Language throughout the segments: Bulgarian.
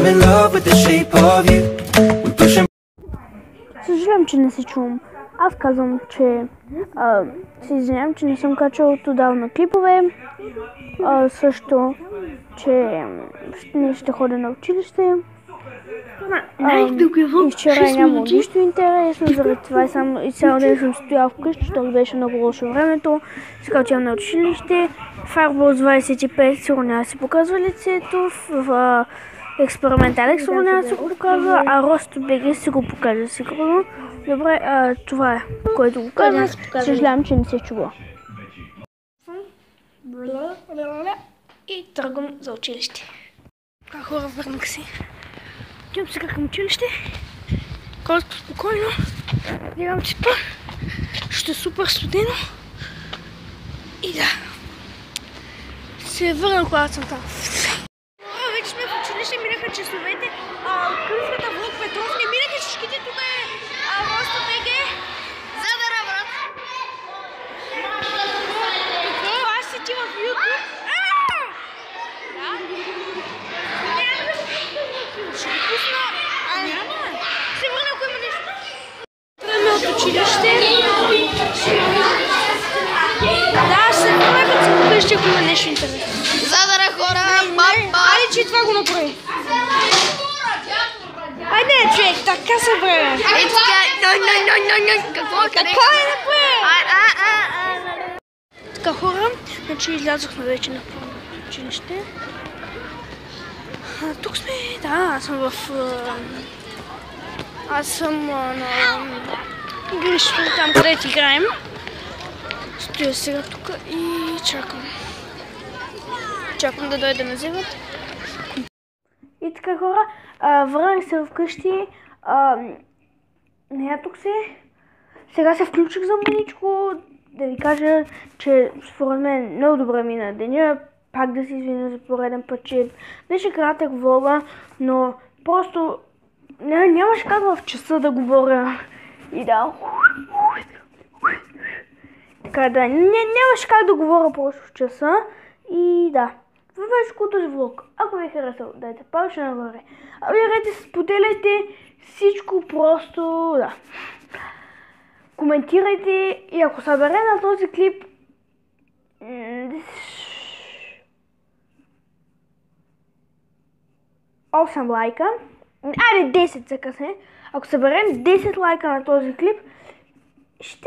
I'm in love with the shape of you. We pushing. Съжалявам, че не се чувам. Аз казвам, че се извинявам, че не съм качал отдавна клипове. Също, че не ще ходя на училище. И вчера няма нищо интересно, заради това и цял ден съм стоял вкъщи, защото беше много лошо времето. Сега отивам на училище. Fireball 25 сигурно няма да си показва лицето. В експериментален сигурно няма да си го показва, а Росто БГ си го покажа сигурно. Добре, това е, което го казвам. Съжалявам, че не се чува. И тръгвам за училище. Хора, върнах си. Отивам сега към училище. Колко спокойно. Гледам ципа. Ще е супер студено. И да. Се върна, когато съм там. Вече сме в училище, минаха часовете. Открихата влог Петров, не минаха всичките, тук е Росто БГ. Задара, брат! Какво? Аз си ти в YouTube. Да? Няма да го пусна. Ще го пусна. Няма. Се върна, ако има нещо. Тръгваме от училище. Да, ще се върна, като се покажете, ако има нещо интересно. Задара, хора! Айде, че това го направи. Айде, човек, така се време. Ей, така, какво е? Така е, направи. Така, хора, значи излязохме вече на училище. Тук сме, да, аз съм на игрището, там където играем. Стоя сега тук и чакам. Чакам да дойде ме вземат. И така, хора, върнах се вкъщи. Ятох се. Сега се включих за маничко да ви кажа, че според мен много добре мина деня. Пак да се извиня за пореден път, че беше кратък влога, но просто нямаше как в часа да говоря. И да. Така да, нямаше как да говоря просто в часа. И да. Това беше този влог. Ако ви е харесал, дайте палче нагоре. Абонирайте, споделяйте всичко просто, да. Коментирайте и ако събере на този клип 8 лайка, айде 10 за късне, ако съберем 10 лайка на този клип, ще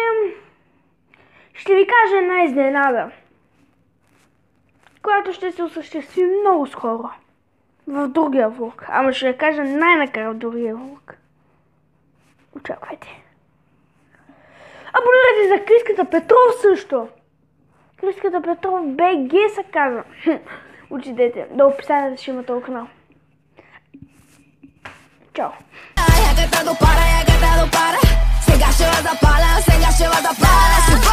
ви кажа една изненада, която ще се осъществи много скоро. В другия влог. Ама ще я кажа най-накрая в другия влог. Очаквайте. Абонирайте за Криската Петров също. Криската Петров БГ се казва. Учидете. До описанието ще има този канал. Чао. Para, se